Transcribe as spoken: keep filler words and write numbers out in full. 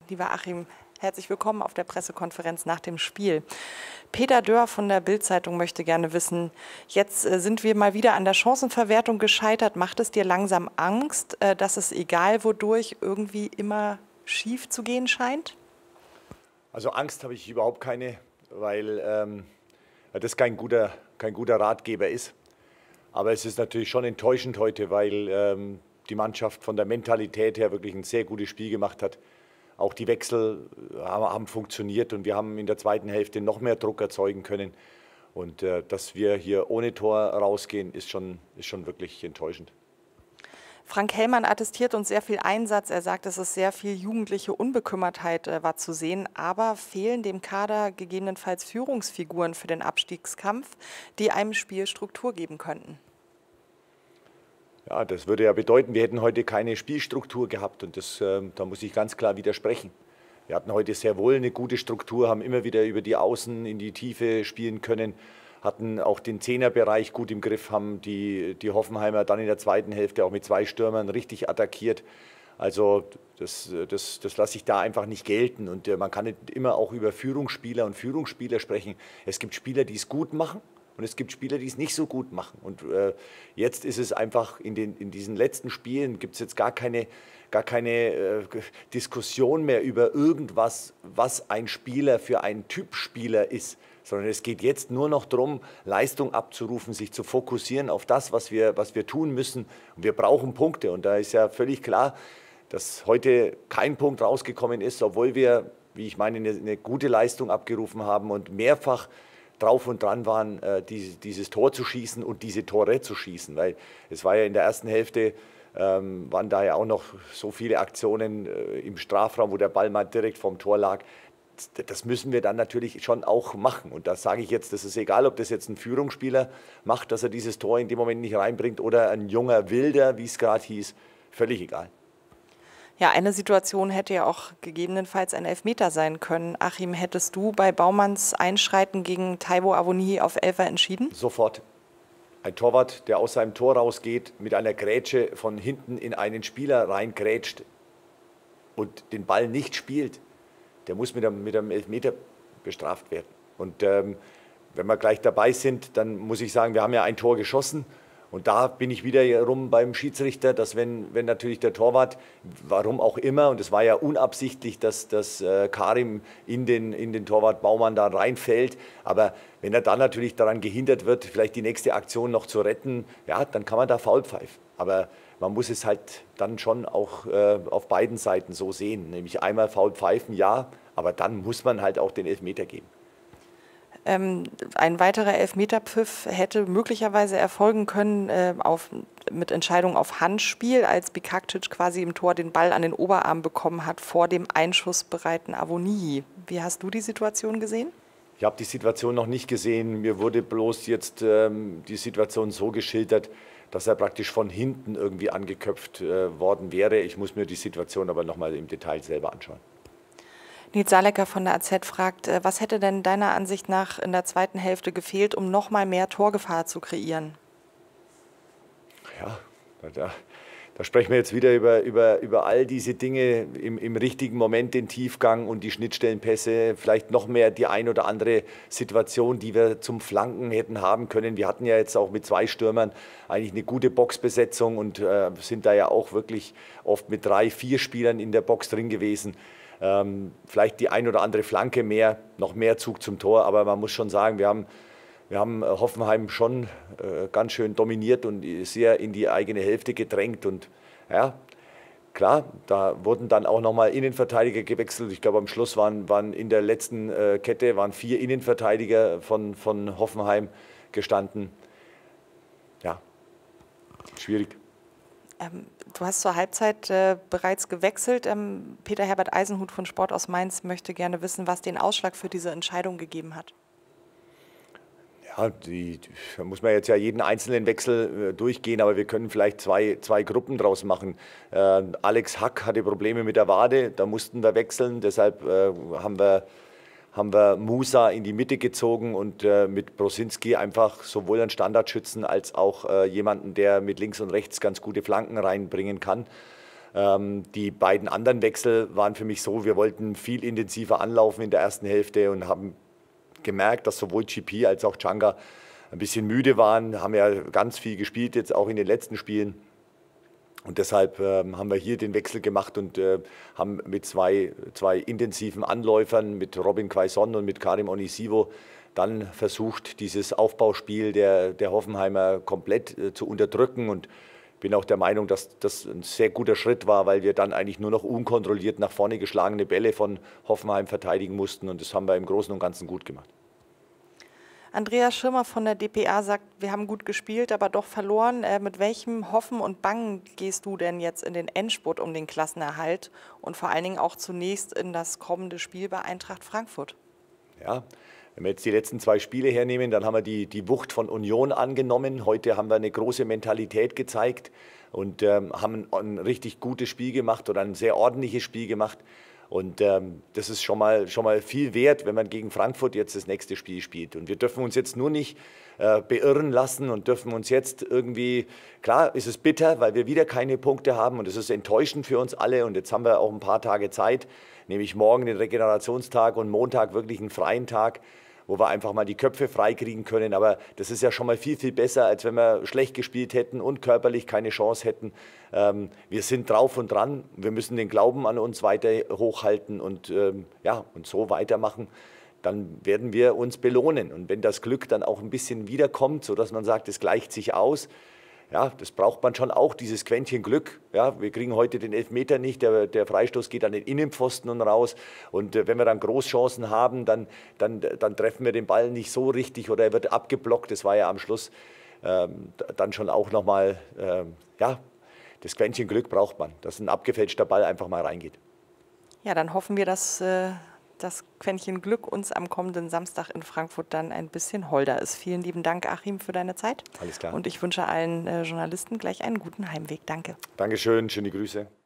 Lieber Achim, herzlich willkommen auf der Pressekonferenz nach dem Spiel. Peter Dörr von der Bild-Zeitung möchte gerne wissen, jetzt äh, sind wir mal wieder an der Chancenverwertung gescheitert. Macht es dir langsam Angst, äh, dass es egal wodurch irgendwie immer schief zu gehen scheint? Also Angst habe ich überhaupt keine, weil ähm, das kein guter, kein guter Ratgeber ist. Aber es ist natürlich schon enttäuschend heute, weil ähm, die Mannschaft von der Mentalität her wirklich ein sehr gutes Spiel gemacht hat. Auch die Wechsel haben funktioniert und wir haben in der zweiten Hälfte noch mehr Druck erzeugen können. Und äh, dass wir hier ohne Tor rausgehen, ist schon, ist schon wirklich enttäuschend. Frank Hellmann attestiert uns sehr viel Einsatz. Er sagt, dass es sehr viel jugendliche Unbekümmertheit äh, war zu sehen. Aber fehlen dem Kader gegebenenfalls Führungsfiguren für den Abstiegskampf, die einem Spiel Struktur geben könnten? Ja, das würde ja bedeuten, wir hätten heute keine Spielstruktur gehabt und das, äh, da muss ich ganz klar widersprechen. Wir hatten heute sehr wohl eine gute Struktur, haben immer wieder über die Außen in die Tiefe spielen können, hatten auch den Zehnerbereich gut im Griff, haben die, die Hoffenheimer dann in der zweiten Hälfte auch mit zwei Stürmern richtig attackiert. Also das, das, das lasse ich da einfach nicht gelten und äh, man kann nicht immer auch über Führungsspieler und Führungsspieler sprechen. Es gibt Spieler, die es gut machen. Und es gibt Spieler, die es nicht so gut machen. Und äh, jetzt ist es einfach, in, den, in diesen letzten Spielen gibt es jetzt gar keine, gar keine äh, Diskussion mehr über irgendwas, was ein Spieler für ein Typ Spieler ist. Sondern es geht jetzt nur noch darum, Leistung abzurufen, sich zu fokussieren auf das, was wir, was wir tun müssen. Und wir brauchen Punkte. Und da ist ja völlig klar, dass heute kein Punkt rausgekommen ist, obwohl wir, wie ich meine, eine, eine gute Leistung abgerufen haben und mehrfach drauf und dran waren, äh, die, dieses Tor zu schießen und diese Tore zu schießen. Weil es war ja in der ersten Hälfte, ähm, waren da ja auch noch so viele Aktionen äh, im Strafraum, wo der Ball mal direkt vom Tor lag. Das, das müssen wir dann natürlich schon auch machen. Und das sage ich jetzt, das ist egal, ob das jetzt ein Führungsspieler macht, dass er dieses Tor in dem Moment nicht reinbringt oder ein junger Wilder, wie es gerade hieß, völlig egal. Ja, eine Situation hätte ja auch gegebenenfalls ein Elfmeter sein können. Achim, hättest du bei Baumanns Einschreiten gegen Taiwo Awoniyi auf Elfer entschieden? Sofort. Ein Torwart, der aus seinem Tor rausgeht, mit einer Grätsche von hinten in einen Spieler reingrätscht und den Ball nicht spielt, der muss mit einem, mit einem Elfmeter bestraft werden. Und ähm, wenn wir gleich dabei sind, dann muss ich sagen, wir haben ja ein Tor geschossen. Und da bin ich wiederum beim Schiedsrichter, dass wenn, wenn natürlich der Torwart, warum auch immer, und es war ja unabsichtlich, dass, dass äh, Karim in den, in den Torwart Baumann da reinfällt, aber wenn er dann natürlich daran gehindert wird, vielleicht die nächste Aktion noch zu retten, ja, dann kann man da faul pfeifen. Aber man muss es halt dann schon auch äh, auf beiden Seiten so sehen, nämlich einmal faul pfeifen, ja, aber dann muss man halt auch den Elfmeter geben. Ähm, ein weiterer Elfmeterpfiff hätte möglicherweise erfolgen können äh, auf, mit Entscheidung auf Handspiel, als Bikakcic quasi im Tor den Ball an den Oberarm bekommen hat vor dem einschussbereiten Awoniyi. Wie hast du die Situation gesehen? Ich habe die Situation noch nicht gesehen. Mir wurde bloß jetzt ähm, die Situation so geschildert, dass er praktisch von hinten irgendwie angeköpft äh, worden wäre. Ich muss mir die Situation aber noch mal im Detail selber anschauen. Nils Salecker von der A Z fragt, was hätte denn deiner Ansicht nach in der zweiten Hälfte gefehlt, um noch mal mehr Torgefahr zu kreieren? Ja, da, da sprechen wir jetzt wieder über, über, über all diese Dinge, im, im richtigen Moment den Tiefgang und die Schnittstellenpässe, vielleicht noch mehr die ein oder andere Situation, die wir zum Flanken hätten haben können. Wir hatten ja jetzt auch mit zwei Stürmern eigentlich eine gute Boxbesetzung und äh, sind da ja auch wirklich oft mit drei, vier Spielern in der Box drin gewesen. Ähm, vielleicht die ein oder andere Flanke mehr, noch mehr Zug zum Tor, aber man muss schon sagen, wir haben, wir haben Hoffenheim schon äh, ganz schön dominiert und sehr in die eigene Hälfte gedrängt und ja, klar, da wurden dann auch nochmal Innenverteidiger gewechselt. Ich glaube, am Schluss waren, waren in der letzten äh, Kette waren vier Innenverteidiger von, von Hoffenheim gestanden. Ja, schwierig. Ähm, du hast zur Halbzeit äh, bereits gewechselt. Ähm, Peter Herbert Eisenhut von Sport aus Mainz möchte gerne wissen, was den Ausschlag für diese Entscheidung gegeben hat. Ja, die, da muss man jetzt ja jeden einzelnen Wechsel äh, durchgehen, aber wir können vielleicht zwei, zwei Gruppen draus machen. Äh, Alex Hack hatte Probleme mit der Wade, da mussten wir wechseln, deshalb äh, haben wir haben wir Musa in die Mitte gezogen und äh, mit Brosinski einfach sowohl einen Standardschützen als auch äh, jemanden, der mit links und rechts ganz gute Flanken reinbringen kann. Ähm, die beiden anderen Wechsel waren für mich so, wir wollten viel intensiver anlaufen in der ersten Hälfte und haben gemerkt, dass sowohl G P als auch Changa ein bisschen müde waren, haben ja ganz viel gespielt, jetzt auch in den letzten Spielen. Und deshalb ähm, haben wir hier den Wechsel gemacht und äh, haben mit zwei, zwei intensiven Anläufern, mit Robin Quaison und mit Karim Onisivo, dann versucht, dieses Aufbauspiel der, der Hoffenheimer komplett äh, zu unterdrücken. Und bin auch der Meinung, dass das ein sehr guter Schritt war, weil wir dann eigentlich nur noch unkontrolliert nach vorne geschlagene Bälle von Hoffenheim verteidigen mussten. Und das haben wir im Großen und Ganzen gut gemacht. Andreas Schirmer von der D P A sagt, wir haben gut gespielt, aber doch verloren. Äh, mit welchem Hoffen und Bangen gehst du denn jetzt in den Endspurt um den Klassenerhalt und vor allen Dingen auch zunächst in das kommende Spiel bei Eintracht Frankfurt? Ja, wenn wir jetzt die letzten zwei Spiele hernehmen, dann haben wir die, die Wucht von Union angenommen. Heute haben wir eine große Mentalität gezeigt und ähm, haben ein, ein richtig gutes Spiel gemacht oder ein sehr ordentliches Spiel gemacht. Und ähm, das ist schon mal, schon mal viel wert, wenn man gegen Frankfurt jetzt das nächste Spiel spielt. Und wir dürfen uns jetzt nur nicht äh, beirren lassen und dürfen uns jetzt irgendwie, klar ist es bitter, weil wir wieder keine Punkte haben und es ist enttäuschend für uns alle. Und jetzt haben wir auch ein paar Tage Zeit, nämlich morgen den Regenerationstag und Montag wirklich einen freien Tag, wo wir einfach mal die Köpfe freikriegen können. Aber das ist ja schon mal viel, viel besser, als wenn wir schlecht gespielt hätten und körperlich keine Chance hätten. Ähm, wir sind drauf und dran. Wir müssen den Glauben an uns weiter hochhalten und, ähm, ja, und so weitermachen. Dann werden wir uns belohnen. Und wenn das Glück dann auch ein bisschen wiederkommt, sodass man sagt, es gleicht sich aus, ja, das braucht man schon auch, dieses Quäntchen Glück. Ja, wir kriegen heute den Elfmeter nicht, der, der Freistoß geht an den Innenpfosten und raus. Und äh, wenn wir dann Großchancen haben, dann, dann, dann treffen wir den Ball nicht so richtig oder er wird abgeblockt. Das war ja am Schluss ähm, dann schon auch nochmal, ähm, ja, das Quäntchen Glück braucht man, dass ein abgefälschter Ball einfach mal reingeht. Ja, dann hoffen wir, dass äh, das Quäntchen Glück uns am kommenden Samstag in Frankfurt dann ein bisschen holder ist. Vielen lieben Dank, Achim, für deine Zeit. Alles klar. Und ich wünsche allen äh, Journalisten gleich einen guten Heimweg. Danke. Dankeschön, schöne Grüße.